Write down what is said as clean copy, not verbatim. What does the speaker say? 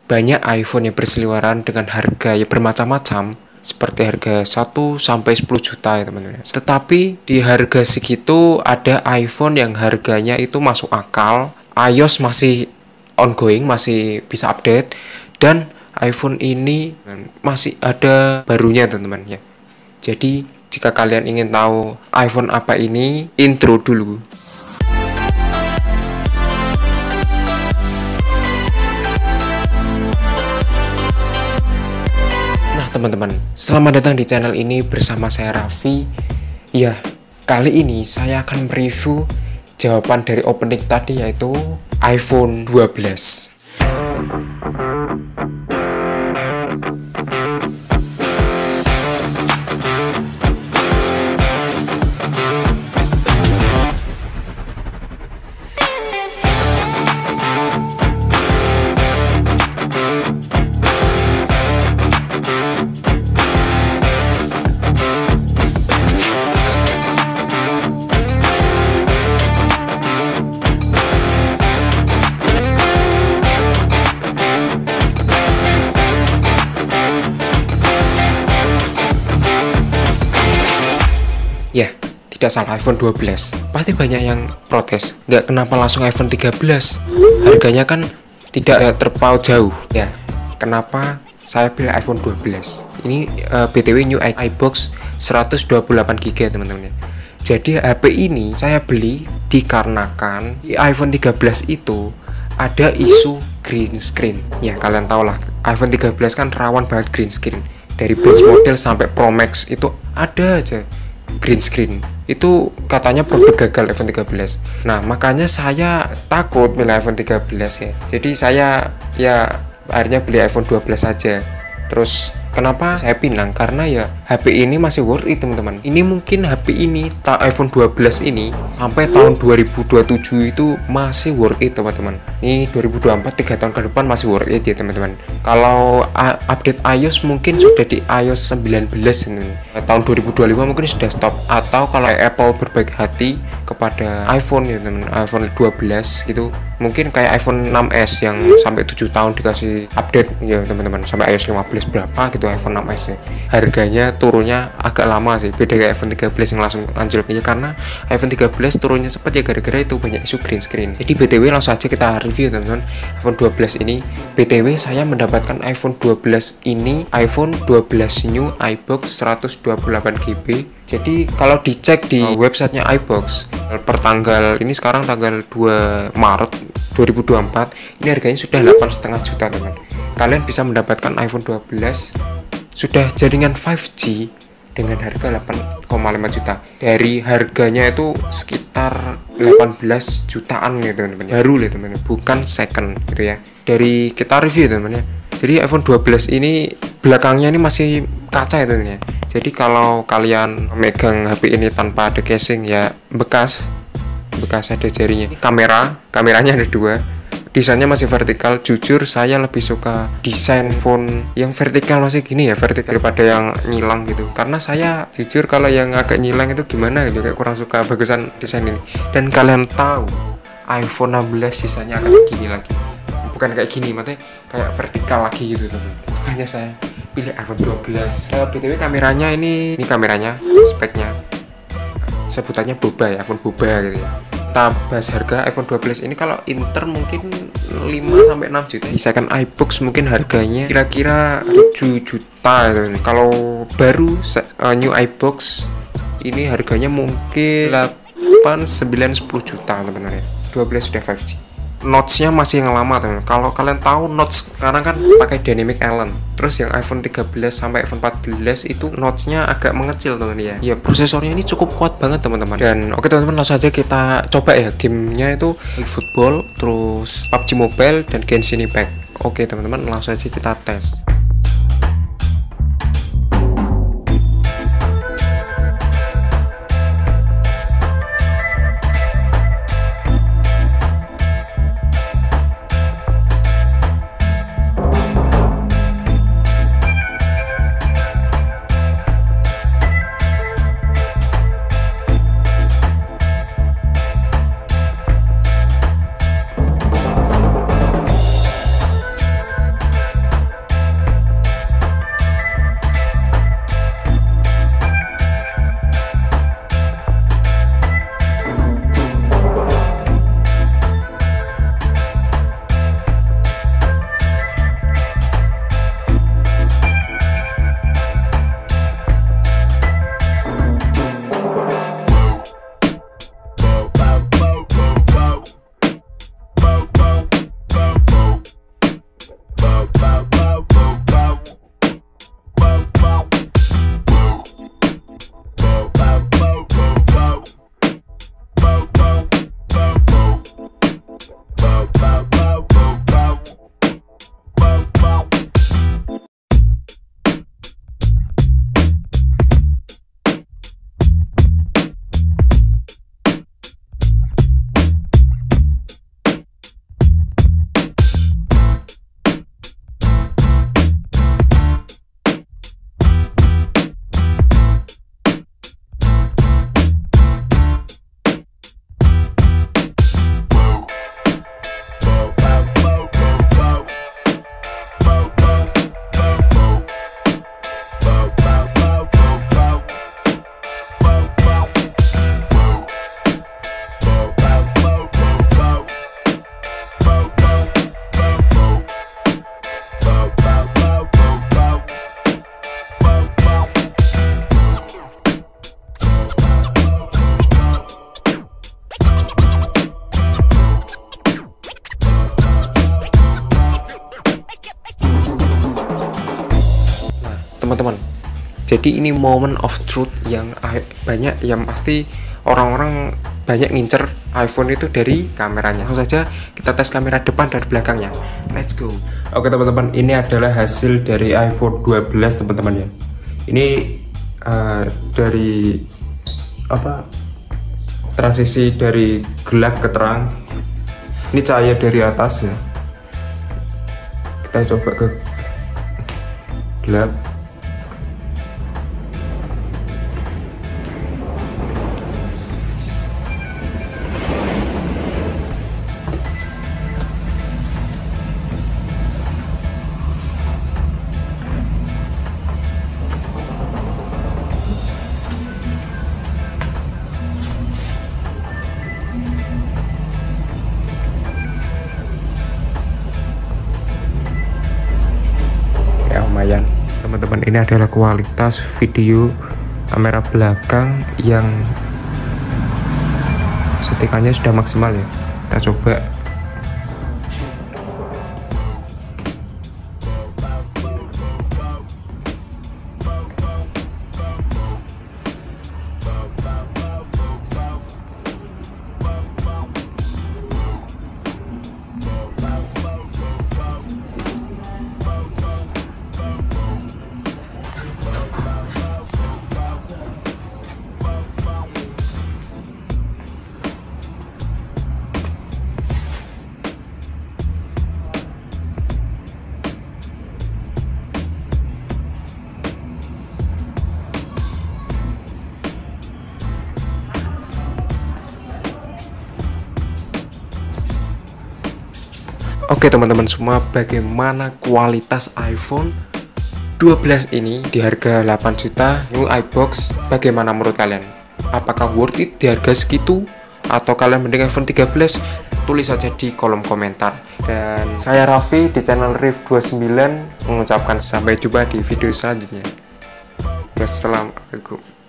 banyak iPhone yang berseliweran dengan harga yang bermacam-macam, seperti harga 1 sampai 10 juta ya teman-teman. Tetapi di harga segitu ada iPhone yang harganya itu masuk akal, iOS masih ongoing, masih bisa update, dan iPhone ini masih ada barunya teman-teman ya. Jadi jika kalian ingin tahu iPhone apa ini, intro dulu. Nah teman-teman, selamat datang di channel ini bersama saya Raffi. Ya, kali ini saya akan mereview jawaban dari opening tadi, yaitu iPhone 12. Ya, tidak salah iPhone 12. Pasti banyak yang protes. Nggak kenapa langsung iPhone 13? Harganya kan tidak terpaut jauh. Ya, kenapa saya pilih iPhone 12? Ini BTW new iBox 128GB teman-teman ya. Jadi HP ini saya beli dikarenakan di iPhone 13 itu ada isu green screen. Ya, kalian tahu lah, iPhone 13 kan rawan banget green screen. Dari base model sampai Pro Max itu ada aja green screen. Itu katanya produk gagal iPhone 13. Nah, makanya saya takut milih iPhone 13 ya. Jadi saya ya akhirnya beli iPhone 12 saja. Terus kenapa saya pinang? Karena ya HP ini masih worth it teman-teman. Ini mungkin HP ini iPhone 12 ini sampai tahun 2027 itu masih worth it teman-teman. Ini 2024, 3 tahun ke depan masih worth it ya teman-teman. Kalau update iOS mungkin sudah di iOS 19 ini. Tahun 2025 mungkin sudah stop. Atau kalau Apple berbaik hati kepada iPhone ya teman, iPhone 12 gitu, mungkin kayak iPhone 6s yang sampai 7 tahun dikasih update ya teman-teman, sampai iOS 15 berapa gitu iPhone 6s ya. Harganya turunnya agak lama sih, beda kayak iPhone 13 yang langsung anjlok ya, karena iPhone 13 turunnya cepat ya gara-gara itu banyak isu green screen. Jadi BTW langsung aja kita review teman-teman iPhone 12 ini. BTW saya mendapatkan iPhone 12 ini, iPhone 12 new iBox 128GB. Jadi kalau dicek di websitenya iBox per tanggal ini, sekarang tanggal 2 Maret 2024, ini harganya sudah 8,5 juta teman. Kalian bisa mendapatkan iPhone 12 sudah jaringan 5G dengan harga 8,5 juta. Dari harganya itu sekitar 18 jutaan ya teman-teman. Baru ya teman-teman, bukan second gitu ya. Dari kita review teman-teman ya. Jadi iPhone 12 ini belakangnya ini masih kaca ya teman-teman ya. Jadi kalau kalian megang HP ini tanpa ada casing ya bekas ada jarinya. Ini kameranya ada 2. Desainnya masih vertikal. Jujur saya lebih suka desain phone yang vertikal, masih gini ya, vertikal, daripada yang nyilang gitu. Karena saya jujur kalau yang agak nyilang itu gimana gitu, kayak kurang suka bagusan desain ini. Dan kalian tahu iPhone 16 desainnya akan gini lagi. Bukan kayak gini, maksudnya kayak vertikal lagi gitu teman. Makanya saya pilih iPhone 12. BTW kameranya ini kameranya, speknya sebutannya boba ya, iPhone boba gitu ya. Kita bahas harga iPhone 12 ini. Kalau Inter mungkin 5 sampai 6 juta. Di second iBox mungkin harganya kira-kira 7 juta gitu. Kalau baru new iBox ini harganya mungkin 8, 9, 10 juta teman-teman ya. 12 sudah 5G. Notch-nya masih yang lama teman. Kalau kalian tahu notch sekarang kan pakai dynamic island. Terus yang iPhone 13 sampai iPhone 14 itu notch-nya agak mengecil teman ya. Ya prosesornya ini cukup kuat banget teman-teman. Dan oke teman-teman, langsung saja kita coba ya gamenya itu football, terus PUBG Mobile dan Genshin Impact. Oke teman-teman, langsung saja kita tes. teman-teman. Jadi ini moment of truth yang banyak yang pasti orang-orang banyak ngincer iPhone itu dari kameranya. Langsung saja kita tes kamera depan dan belakangnya. Let's go. Oke teman-teman, ini adalah hasil dari iPhone 12 teman-teman ya. Ini dari transisi dari gelap ke terang. Ini cahaya dari atas ya. Kita coba ke gelap. Lumayan teman-teman, ini adalah kualitas video kamera belakang yang setikannya sudah maksimal ya. Kita coba. Oke teman-teman semua, bagaimana kualitas iPhone 12 ini di harga 8 juta new iBox? Bagaimana menurut kalian? Apakah worth it di harga segitu? Atau kalian mending iPhone 13? Tulis saja di kolom komentar. Dan saya Raffi di channel Riff29 mengucapkan sampai jumpa di video selanjutnya. Wassalamualaikum.